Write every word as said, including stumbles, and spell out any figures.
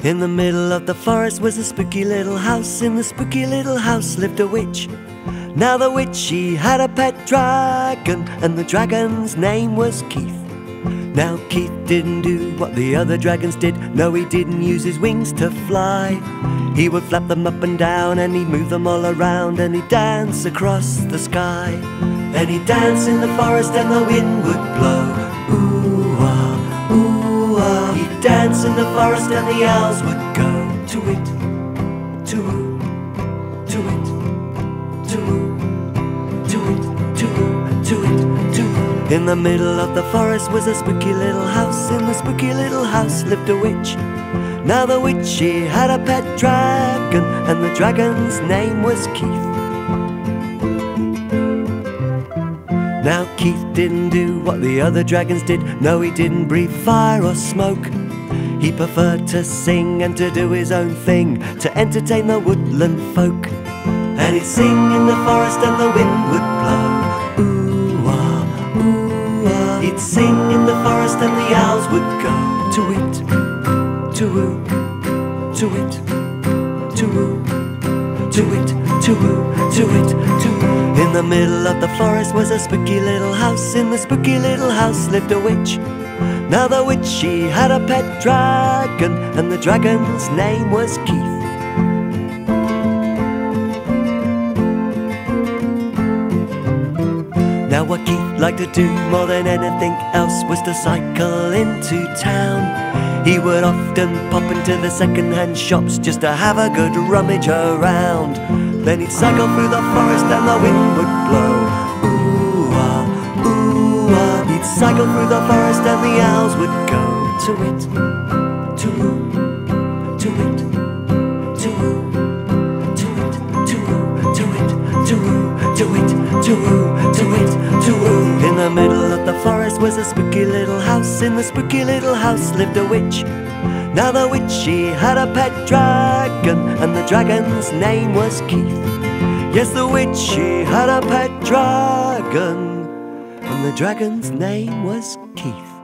In the middle of the forest was a spooky little house. In the spooky little house lived a witch. Now the witch, she had a pet dragon, and the dragon's name was Keith. Now Keith didn't do what the other dragons did. No, he didn't use his wings to fly. He would flap them up and down, and he'd move them all around, and he'd dance across the sky. And he'd dance in the forest and the wind would blow. Ooh-ah, ooh-ah. He'd dance in the forest and the owls would go to-wit, to-woo, to-wit, to-woo, to-wit, to-woo, to-wit, to-woo. In the middle of the forest was a spooky little house. In the spooky little house lived a witch. Now the witch, she had a pet dragon, and the dragon's name was Keith. Now Keith didn't do what the other dragons did. No, he didn't breathe fire or smoke. He preferred to sing and to do his own thing, to entertain the woodland folk. And he'd sing in the forest and the wind would blow. Ooh-ah, ooh-ah. He'd sing in the forest and the owls would go to-wit, to-woo, to-wit, to-woo, to-wit, to-woo, to-wit, to-woo. In the middle of the forest was a spooky little house. In the spooky little house lived a witch. Now the witch, she had a pet dragon, and the dragon's name was Keith. Now what Keith liked to do more than anything else was to cycle into town. He would often pop into the second-hand shops just to have a good rummage around. Then he'd cycle through the forest and the wind would blow. Ooh-ah, ooh-ah. He'd cycle through the forest and the owls would go to-wit, to-woo, to-wit, to-woo, to-wit, to-woo, to-wit, to-woo, to-wit, to-woo, to-wit, to-woo. In the middle of the forest was a spooky little house. In the spooky little house lived a witch. Now the witch, she had a pet dragon, and the dragon's name was Keith. Yes, the witch, she had a pet dragon, and the dragon's name was Keith.